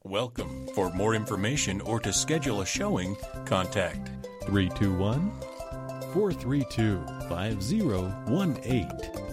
Welcome. For more information or to schedule a showing, contact 321 432 5018.